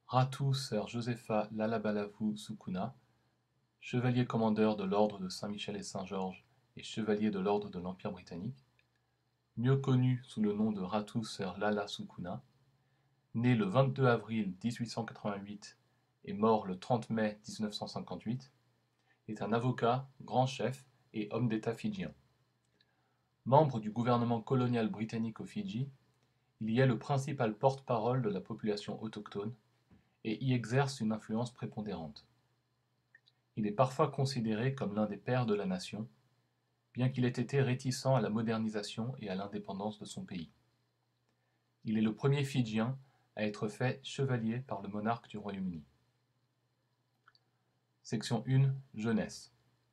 Ratu Sir Josepha Lalabalavu Sukuna, chevalier commandeur de l'ordre de Saint-Michel et Saint-Georges et chevalier de l'ordre de l'Empire britannique, mieux connu sous le nom de Ratu Sir Lala Sukuna, né le 22 avril 1888 et mort le 30 mai 1958, est un avocat, grand chef et homme d'État fidjien. Membre du gouvernement colonial britannique aux Fidji, il y est le principal porte-parole de la population autochtone et y exerce une influence prépondérante. Il est parfois considéré comme l'un des pères de la nation, bien qu'il ait été réticent à la modernisation et à l'indépendance de son pays. Il est le premier Fidjien à être fait chevalier par le monarque du Royaume-Uni. Section 1. Jeunesse.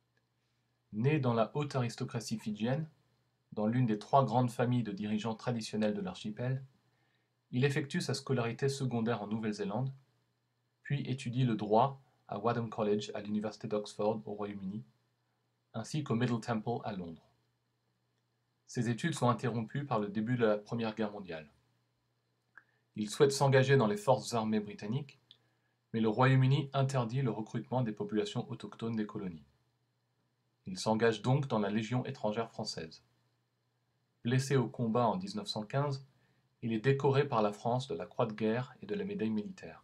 Né dans la haute aristocratie fidjienne, dans l'une des trois grandes familles de dirigeants traditionnels de l'archipel, il effectue sa scolarité secondaire en Nouvelle-Zélande, puis étudie le droit à Wadham College à l'université d'Oxford au Royaume-Uni, ainsi qu'au Middle Temple à Londres. Ses études sont interrompues par le début de la Première Guerre mondiale. Il souhaite s'engager dans les forces armées britanniques, mais le Royaume-Uni interdit le recrutement des populations autochtones des colonies. Il s'engage donc dans la Légion étrangère française. Blessé au combat en 1915, il est décoré par la France de la Croix de guerre et de la médaille militaire.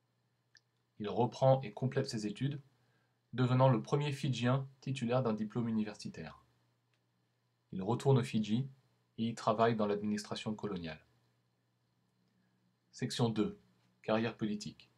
Il reprend et complète ses études, devenant le premier Fidjien titulaire d'un diplôme universitaire. Il retourne aux Fidji et y travaille dans l'administration coloniale. Section 2. Carrière politique.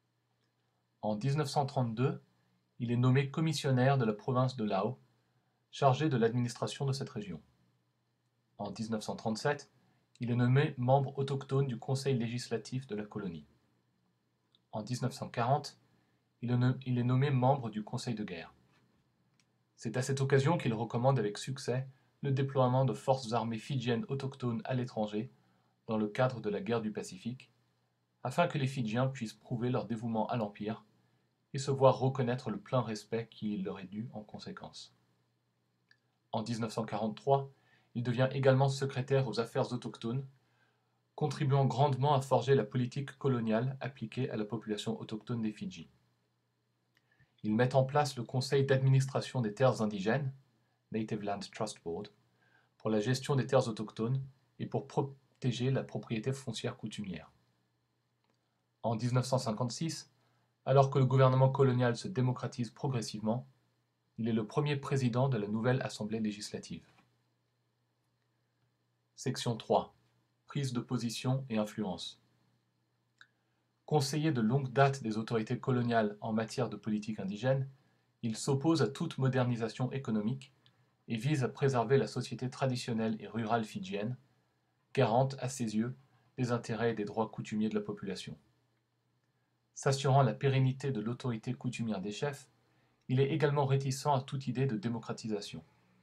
En 1932, il est nommé commissionnaire de la province de Lao, chargé de l'administration de cette région. En 1937, il est nommé membre autochtone du Conseil législatif de la colonie. En 1940, il est nommé membre du Conseil de guerre. C'est à cette occasion qu'il recommande avec succès le déploiement de forces armées fidjiennes autochtones à l'étranger dans le cadre de la guerre du Pacifique, afin que les Fidjiens puissent prouver leur dévouement à l'Empire et se voir reconnaître le plein respect qui leur est dû en conséquence. En 1943, il devient également secrétaire aux affaires autochtones, contribuant grandement à forger la politique coloniale appliquée à la population autochtone des Fidji. Il met en place le Conseil d'administration des terres indigènes, Native Land Trust Board, pour la gestion des terres autochtones et pour protéger la propriété foncière coutumière. En 1956, alors que le gouvernement colonial se démocratise progressivement, il est le premier président de la nouvelle Assemblée législative. Section 3. Prise de position et influence. Conseiller de longue date des autorités coloniales en matière de politique indigène, il s'oppose à toute modernisation économique et vise à préserver la société traditionnelle et rurale fidjienne, garante à ses yeux des intérêts et des droits coutumiers de la population. S'assurant la pérennité de l'autorité coutumière des chefs, il est également réticent à toute idée de démocratisation.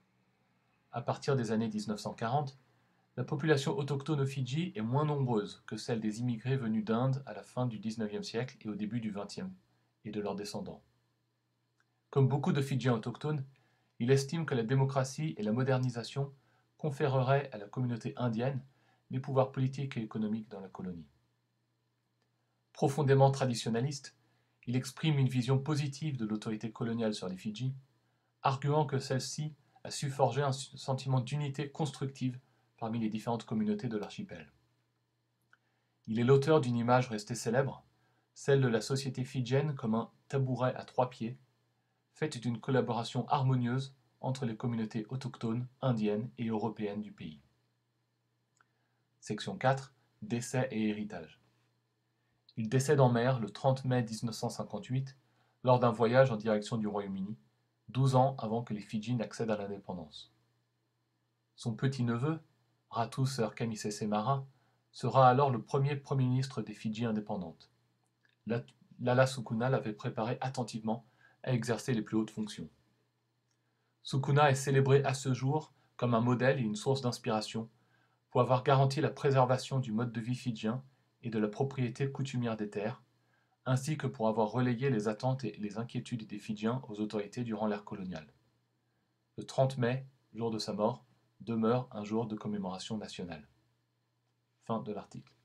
À partir des années 1940, la population autochtone aux Fidji est moins nombreuse que celle des immigrés venus d'Inde à la fin du XIXe siècle et au début du XXe, et de leurs descendants. Comme beaucoup de Fidjiens autochtones, il estime que la démocratie et la modernisation conféreraient à la communauté indienne les pouvoirs politiques et économiques dans la colonie. Profondément traditionnaliste, il exprime une vision positive de l'autorité coloniale sur les Fidji, arguant que celle-ci a su forger un sentiment d'unité constructive parmi les différentes communautés de l'archipel. Il est l'auteur d'une image restée célèbre, celle de la société fidjienne comme un tabouret à trois pieds, faite d'une collaboration harmonieuse entre les communautés autochtones, indiennes et européennes du pays. Section 4. Décès et héritage. Il décède en mer le 30 mai 1958 lors d'un voyage en direction du Royaume-Uni, 12 ans avant que les Fidji n'accèdent à l'indépendance. Son petit-neveu, Ratu Sir Kamisese Mara, sera alors le premier Premier ministre des Fidji indépendantes. Lala Sukuna l'avait préparé attentivement à exercer les plus hautes fonctions. Sukuna est célébré à ce jour comme un modèle et une source d'inspiration pour avoir garanti la préservation du mode de vie fidjien et de la propriété coutumière des terres, ainsi que pour avoir relayé les attentes et les inquiétudes des Fidjiens aux autorités durant l'ère coloniale. Le 30 mai, jour de sa mort, demeure un jour de commémoration nationale. Fin de l'article.